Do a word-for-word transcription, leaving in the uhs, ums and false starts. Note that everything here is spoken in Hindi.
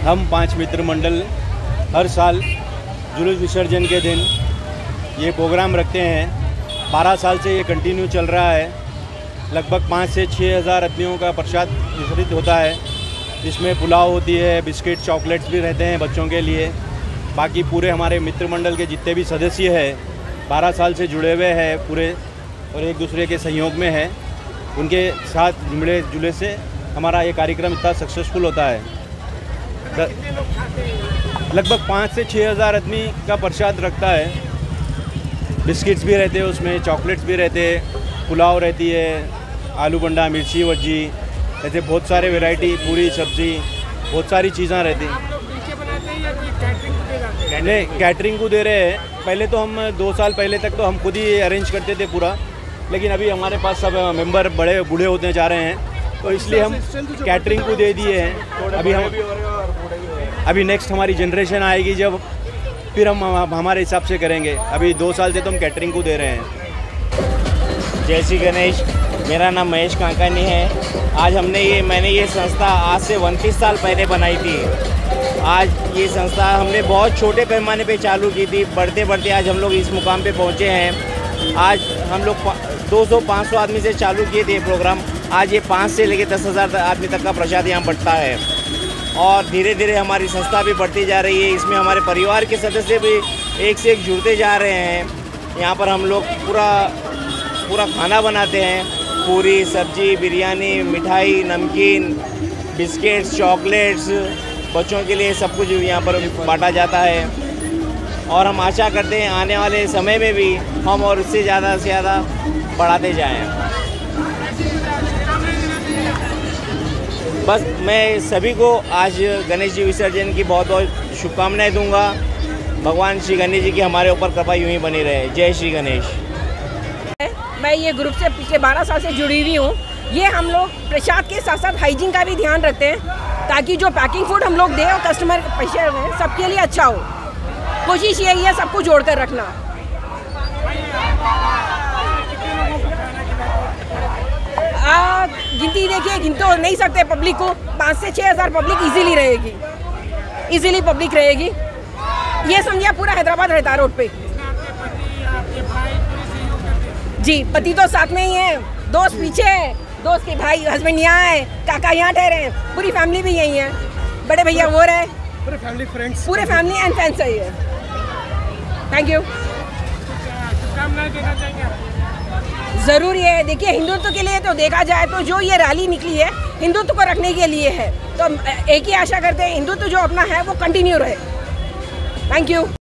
हम पांच मित्र मंडल हर साल जुलूस विसर्जन के दिन ये प्रोग्राम रखते हैं। बारह साल से ये कंटिन्यू चल रहा है। लगभग पाँच से छः हज़ार आदमियों का प्रसाद वितरित होता है, जिसमें पुलाव होती है, बिस्किट चॉकलेट्स भी रहते हैं बच्चों के लिए। बाकी पूरे हमारे मित्र मंडल के जितने भी सदस्य हैं बारह साल से जुड़े हुए हैं पूरे और एक दूसरे के सहयोग में है, उनके साथ जुड़े जुड़े से हमारा ये कार्यक्रम इतना सक्सेसफुल होता है। लगभग पाँच से छः हज़ार आदमी का प्रसाद रखता है। बिस्किट्स भी रहते हैं उसमें, चॉकलेट्स भी रहते हैं, पुलाव रहती है, आलू बंडा, मिर्ची वज्जी, ऐसे बहुत सारे वैरायटी, पूरी सब्ज़ी, बहुत सारी चीज़ें रहती हैं। नहीं, कैटरिंग को दे रहे हैं। पहले तो हम दो साल पहले तक तो हम खुद ही अरेंज करते थे पूरा, लेकिन अभी हमारे पास सब मेंबर बड़े बूढ़े होते जा रहे हैं, तो इसलिए हम कैटरिंग को दे दिए हैं। अभी हम अभी नेक्स्ट हमारी जनरेशन आएगी जब, फिर हम हमारे हिसाब से करेंगे। अभी दो साल से तो हम कैटरिंग को दे रहे हैं। जय श्री गणेश। मेरा नाम महेश कांकानी है। आज हमने ये मैंने ये संस्था आज से उनतीस साल पहले बनाई थी। आज ये संस्था हमने बहुत छोटे पैमाने पे चालू की थी, बढ़ते बढ़ते आज हम लोग इस मुकाम पे पहुँचे हैं। आज हम लोग दो सौ पाँच सौ आदमी से चालू किए थे प्रोग्राम, आज ये पाँच से लेकर दस हज़ार आदमी तक का प्रसाद यहाँ बढ़ता है और धीरे धीरे हमारी संस्था भी बढ़ती जा रही है। इसमें हमारे परिवार के सदस्य भी एक से एक जुड़ते जा रहे हैं। यहाँ पर हम लोग पूरा पूरा खाना बनाते हैं, पूरी सब्जी, बिरयानी, मिठाई, नमकीन, बिस्किट्स, चॉकलेट्स, बच्चों के लिए सब कुछ यहाँ पर बांटा जाता है और हम आशा करते हैं आने वाले समय में भी हम और उससे ज़्यादा से ज़्यादा बढ़ाते जाएं। बस मैं सभी को आज गणेश जी विसर्जन की बहुत बहुत शुभकामनाएं दूंगा। भगवान श्री गणेश जी की हमारे ऊपर कृपा यूं ही बनी रहे। जय श्री गणेश। मैं ये ग्रुप से पिछले बारह साल से जुड़ी हुई हूँ। ये हम लोग प्रसाद के साथ साथ हाइजीन का भी ध्यान रखते हैं, ताकि जो पैकिंग फूड हम लोग दें और कस्टमर पैसे में सबके लिए अच्छा हो। कोशिश यही है सबको जोड़ कर रखना। आ, गिनती देखिए, गिन तो नहीं सकते पब्लिक को, पाँच से छः हज़ार पब्लिक इजीली रहेगी, इजीली पब्लिक रहेगी। ये समझिए पूरा हैदराबाद रहता है रोड पे। जी, पति तो साथ में ही है, दोस्त पीछे है, दोस्त के भाई हस्बैंड यहाँ है, काका यहाँ ठहरे हैं, पूरी फैमिली भी यही है, बड़े भैया वो रहे, पूरे फैमिली फ्रेंड्स पूरे फैमिली एंड फ्रेंड्स सही है। Thank you. ज़रूर है, देखिए हिंदुत्व के लिए तो देखा जाए तो जो ये रैली निकली है हिंदुत्व को रखने के लिए है, तो एक ही आशा करते हैं हिंदुत्व जो अपना है वो कंटिन्यू रहे। Thank you.